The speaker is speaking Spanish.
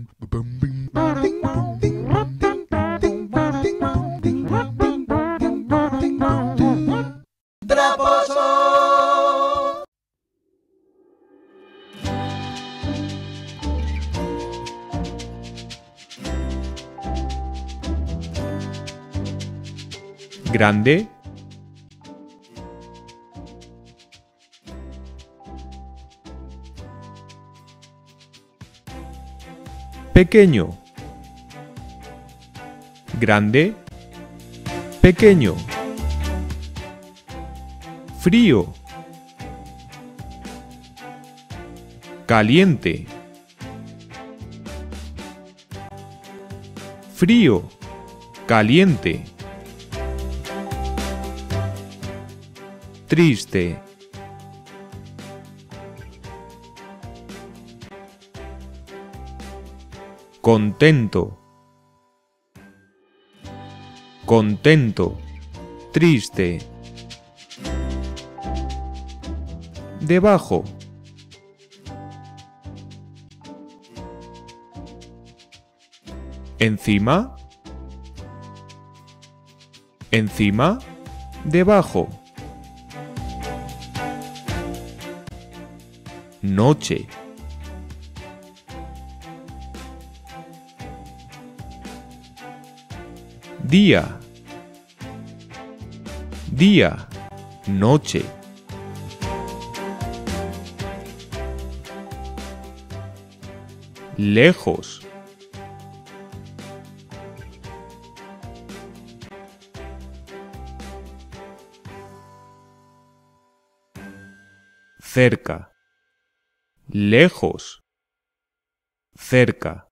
Traposo. Grande, pequeño, grande, pequeño, frío, caliente, frío, caliente, triste, contento, contento, triste, debajo, encima, encima, debajo, noche, día, día, noche, lejos, cerca, lejos, cerca.